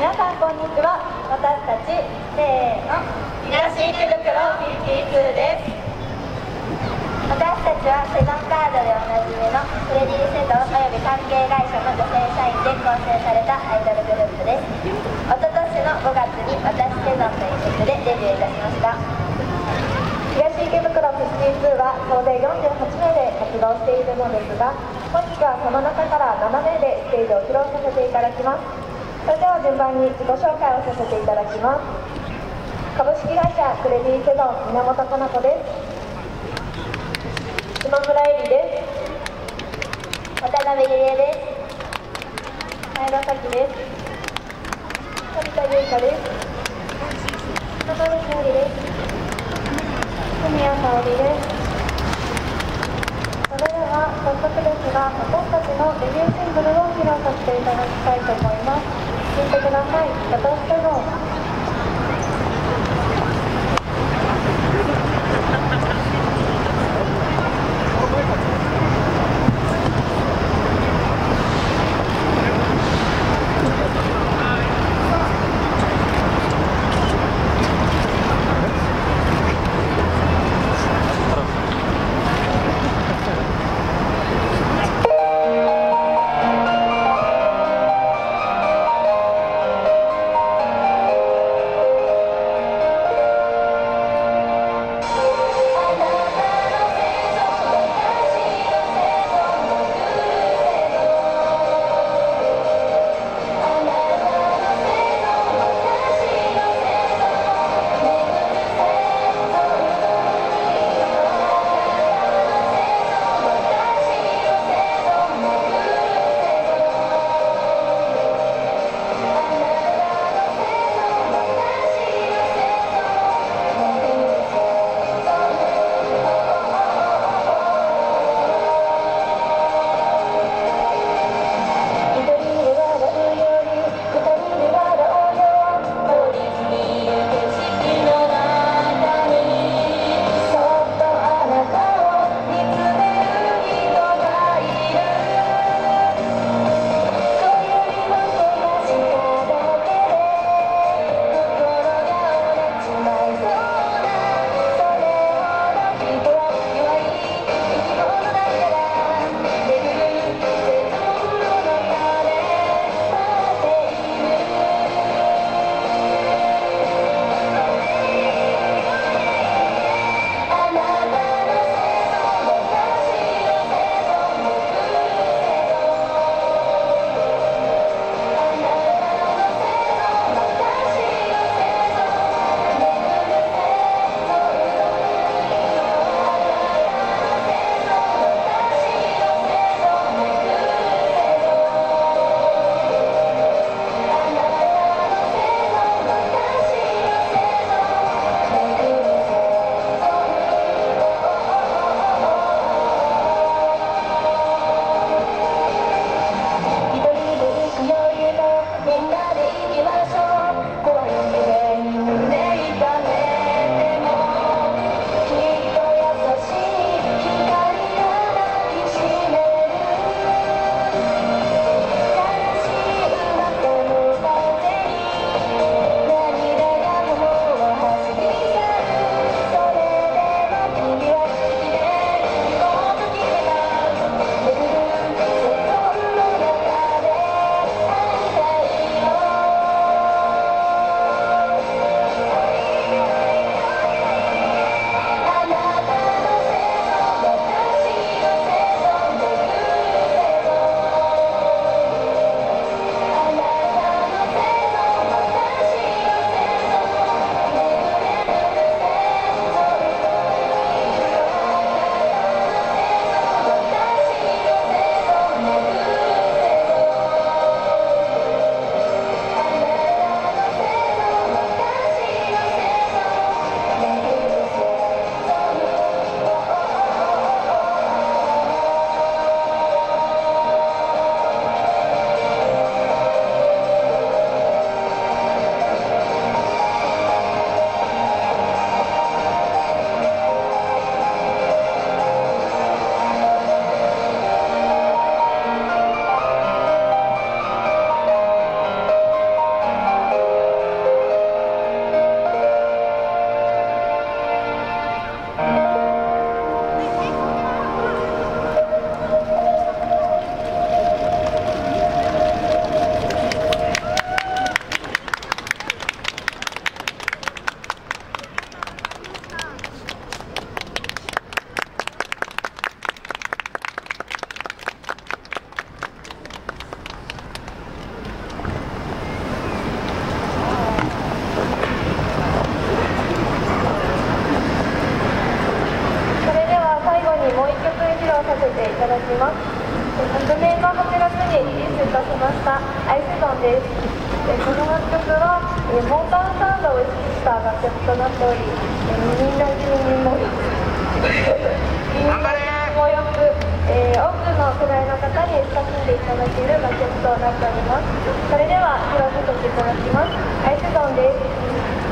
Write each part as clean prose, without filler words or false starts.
皆さんこんにちは。私たちせーの、東池袋52です。私たちはセゾンカードでおなじみのフレディ・セゾンおよび関係会社の女性社員で構成されたアイドルグループです。おととしの5月に私セゾンという曲でデビューいたしました。東池袋52は総勢48名で活動しているのですが、本日はその中から7名でステージを披露させていただきます。それでは順番に自己紹介をさせていただきます。株式会社クレディセゾン源かな子です。島村恵里です。渡辺ゆりえです。前田咲です。森田優香です。中野ひよりです。文谷香織です。それでは早速ですが、私たちのデビューシングルを披露させていただきたいと思います。聴いてください。私セゾン。 昨年の8月にリリースいたしましたアイスゾンです。この楽曲はモーターサウンドを意識した楽曲となっており、耳なじみもよく、多くの世代の方に親しんでいただける楽曲となっております。それでは披露させていただきます。アイスゾンです。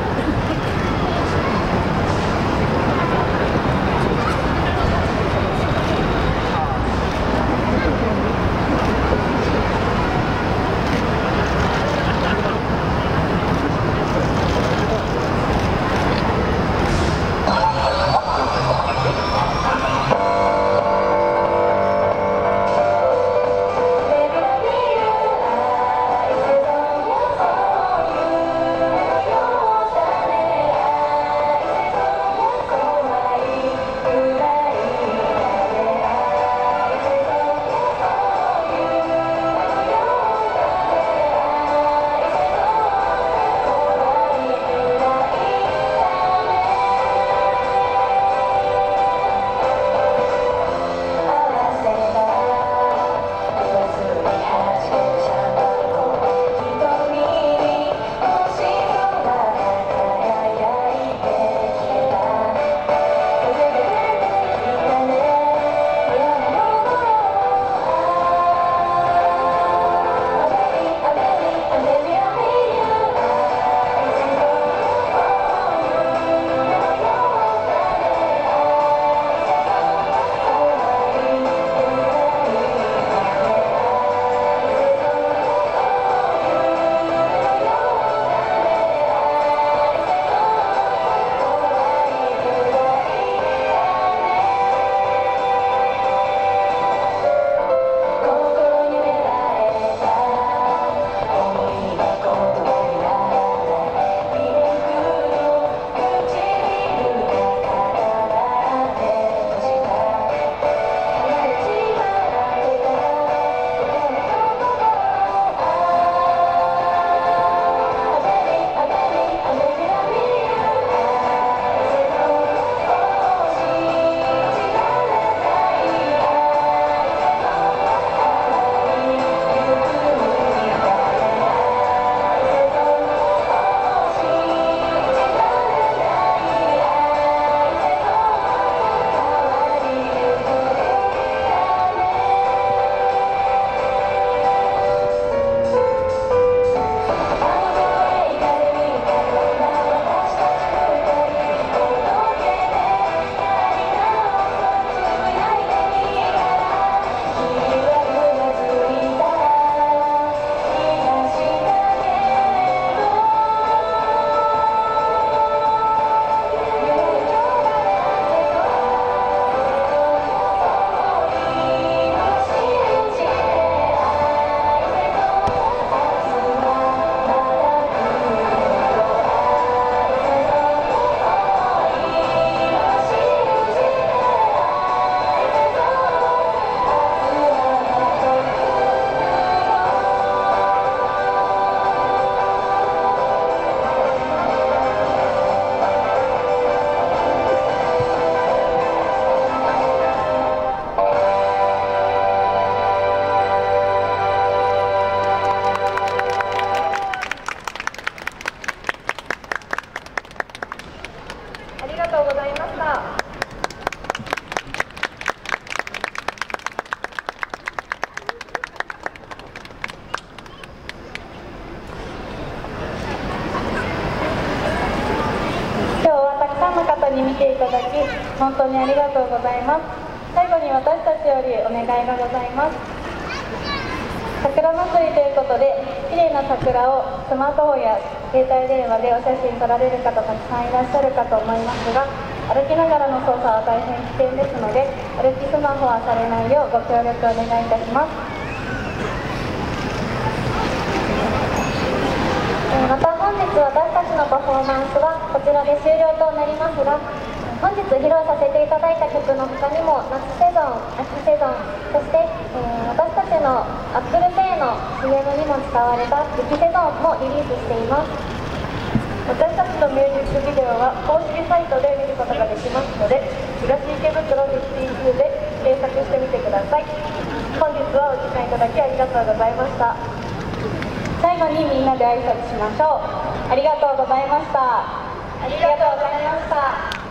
ありがとうございました。今日はたくさんの方に見ていただき本当にありがとうございます。最後に私たちよりお願いがございます。桜祭りということで綺麗な桜をスマートフォンや携帯電話でお写真撮られる方たくさんいらっしゃるかと思いますが、歩きながらの操作は大変危険ですので、歩きスマホはされないようご協力お願いいたします。また本日私たちのパフォーマンスはこちらで終了となりますが、本日披露させていただいた曲の他にも夏セゾン、秋セゾン、そして、私たちの ApplePay の CM にも使われた雪セゾンもリリースしています。私たちのミュージックビデオは公式サイトで見ることができますので、東池袋52で検索してみてください。本日はいただきありがとうございました。最後にみんなで挨拶しましょう。ありがとうございました。ありがとうございました。